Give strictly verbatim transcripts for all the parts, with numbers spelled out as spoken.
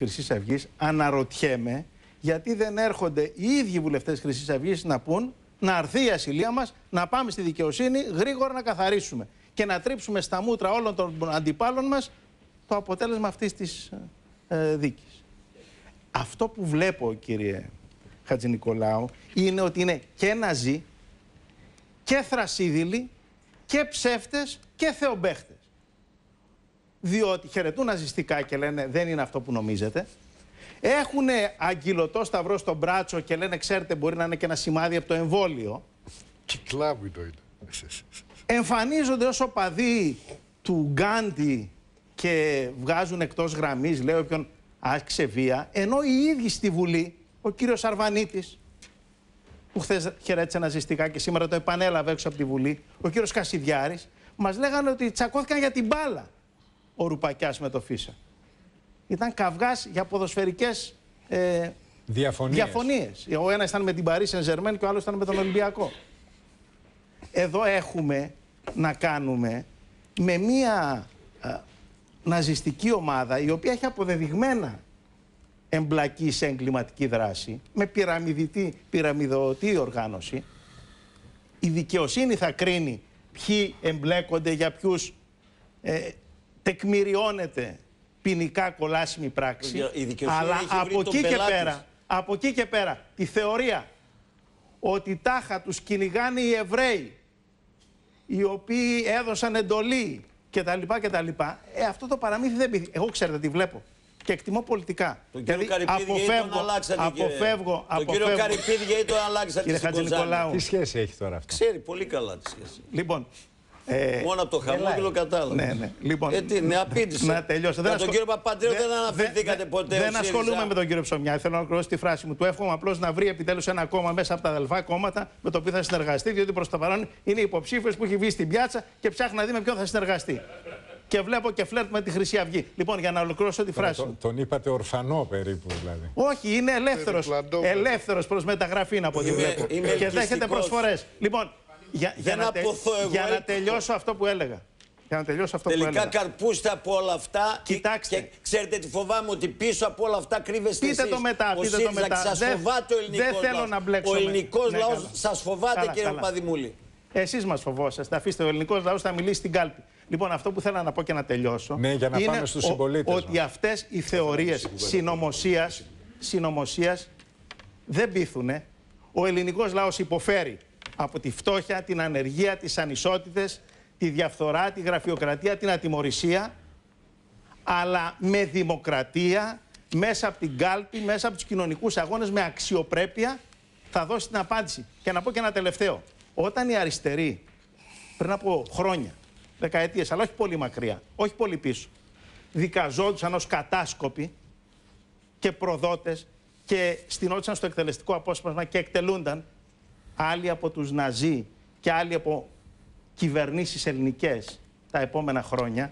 Χρυσής Αυγής, αναρωτιέμαι γιατί δεν έρχονται οι ίδιοι βουλευτές Χρυσής Αυγής να πούν να αρθεί η ασυλία μας, να πάμε στη δικαιοσύνη γρήγορα να καθαρίσουμε και να τρίψουμε στα μούτρα όλων των αντιπάλων μας το αποτέλεσμα αυτής της ε, δίκης. Αυτό που βλέπω, κύριε Χατζηνικολάου, είναι ότι είναι και ναζί και θρασίδηλοι και ψεύτες και θεομπαίχτες. Διότι χαιρετούν ναζιστικά και λένε δεν είναι αυτό που νομίζετε. Έχουν αγγυλωτό σταυρό στο μπράτσο και λένε ξέρετε μπορεί να είναι και ένα σημάδι από το εμβόλιο. Κυκλάβει το είναι. Εμφανίζονται ως οπαδοί του Γκάντι και βγάζουν εκτός γραμμής, λέει όποιον άσκησε βία, ενώ οι ίδιοι στη Βουλή, ο κύριος Αρβανίτης, που χθες χαιρέτησε ναζιστικά και σήμερα το επανέλαβε έξω από τη Βουλή, ο κύριος Κασιδιάρης, μας λέγανε ότι τσακώθηκαν για την μπάλα ο Ρουπακιάς με το Φίσα. Ήταν καυγάς για ποδοσφαιρικές ε, διαφωνίες. διαφωνίες. Ο ένας ήταν με την Παρί Σεν Ζερμέν και ο άλλος ήταν με τον Ολυμπιακό. Εδώ έχουμε να κάνουμε με μία α, ναζιστική ομάδα η οποία έχει αποδεδειγμένα εμπλακεί σε εγκληματική δράση, με πυραμιδιτή, πυραμιδωτή οργάνωση. Η δικαιοσύνη θα κρίνει ποιοι εμπλέκονται, για ποιους ε, τεκμηριώνεται ποινικά κολάσιμη πράξη, αλλά από εκεί, και πέρα, από εκεί και πέρα τη θεωρία ότι τάχα τους κυνηγάνε οι Εβραίοι οι οποίοι έδωσαν εντολή κτλ. κτλ. Ε, αυτό το παραμύθι δεν πείθει. Εγώ ξέρετε τι βλέπω και εκτιμώ πολιτικά. Τον κύριο δηλαδή, Καρυπίδη τον αλλάξατε. Αποφεύγω, τον κύριο Καρυπίδη γιατί τον αλλάξατε. Κύριε Χατζηνικολάου. Τι σχέση έχει τώρα αυτό? Ξέρει πολύ καλά τη σχέση. Λοιπόν, Ε, Μόνο από το χαμόγελο κατάλαβα. Ναι, ναι. Λοιπόν, ε, τι, ναι, απήντησε. Να τελειώσω. Για τον κύριο Παπαντρέο δεν αναφερθήκατε ποτέ. Δεν ασχολούμαι με τον κύριο Ψωμιά. Θέλω να ολοκληρώσω τη φράση μου. Του εύχομαι απλώς να βρει επιτέλους ένα κόμμα μέσα από τα αδελφά κόμματα με το οποίο θα συνεργαστεί, διότι προς το παρόν είναι υποψήφιος που έχει βγει στην πιάτσα και ψάχνει να δει με ποιον θα συνεργαστεί. Και βλέπω και φλερτ με τη Χρυσή Αυγή. Λοιπόν, για να ολοκληρώσω τη φράση μου. Τον είπατε ορφανό περίπου δηλαδή. Όχι, είναι ελεύθερος. Ελεύθερος προς μεταγραφή από ό,τι βλέπω. Και δέχεται προσφορές. Λοιπόν, Για, για, να, τε, εγώ, για να τελειώσω αυτό που έλεγα. Για να τελειώσω αυτό Τελικά που έλεγα. καρπούστε από όλα αυτά. Κοιτάξτε. Και ξέρετε τι φοβάμαι, ότι πίσω από όλα αυτά κρύβεστε εσείς. Πείτε το μετά, πείτε το μετά. Σας φοβάται ο ελληνικός δεν θέλω λαός. να μπλέξω. Ο ελληνικός ναι, λαός καλά. σας φοβάται, καλά, κύριε καλά. Παπαδημούλη. Εσείς μας φοβόσαστε. Αφήστε, ο ελληνικός λαός θα μιλήσει στην κάλπη. Λοιπόν, αυτό που θέλω να πω και να τελειώσω. Ναι, για να είναι πάμε στους συμπολίτες. Ότι αυτές οι θεωρίες συνωμοσίας, συνωμοσίας δεν πείθουνε. Ο ελληνικός λαός υποφέρει από τη φτώχεια, την ανεργία, τις ανισότητες, τη διαφθορά, τη γραφειοκρατία, την ατιμωρησία, αλλά με δημοκρατία, μέσα από την κάλπη, μέσα από τους κοινωνικούς αγώνες, με αξιοπρέπεια, θα δώσει την απάντηση. Και να πω και ένα τελευταίο. Όταν οι αριστεροί, πριν από χρόνια, δεκαετίες, αλλά όχι πολύ μακριά, όχι πολύ πίσω, δικαζόντουσαν ως κατάσκοποι και προδότες και στηνόντουσαν στο εκτελεστικό απόσπασμα και εκτελούνταν, άλλοι από τους Ναζί και άλλοι από κυβερνήσεις ελληνικές τα επόμενα χρόνια,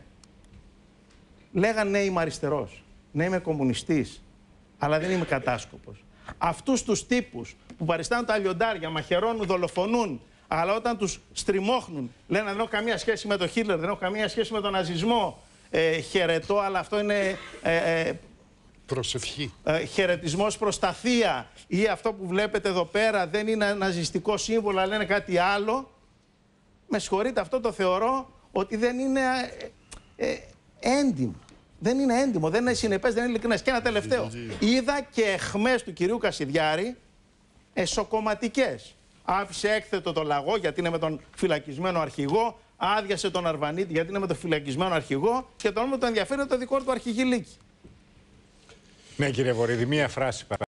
λέγαν ναι, είμαι αριστερός, ναι, είμαι κομμουνιστής, αλλά δεν είμαι κατάσκοπος. Αυτούς τους τύπους που παριστάνουν τα λιοντάρια, μαχαιρώνουν, δολοφονούν, αλλά όταν τους στριμώχνουν, λένε δεν έχω καμία σχέση με τον Χίτλερ, δεν έχω καμία σχέση με τον ναζισμό, ε, χαιρετώ, αλλά αυτό είναι... Ε, ε, προσευχή. Ε, χαιρετισμός προς τα θεία, ή αυτό που βλέπετε εδώ πέρα δεν είναι ένα ναζιστικό σύμβολο, αλλά είναι κάτι άλλο. Με συγχωρείτε, αυτό το θεωρώ ότι δεν είναι ε, ε, έντιμο. Δεν είναι έντιμο, δεν είναι συνεπές, δεν είναι ειλικρινές. Και ένα τελευταίο. Είδα και αιχμές του κυρίου Κασιδιάρη εσωκομματικές. Άφησε έκθετο το λαγό γιατί είναι με τον φυλακισμένο αρχηγό, άδειασε τον Αρβανίτη γιατί είναι με τον φυλακισμένο αρχηγό και τον μόνο το ενδιαφέρει το δικό του αρχηγηλίκι. Ναι, κύριε Βορύδη, μία φράση.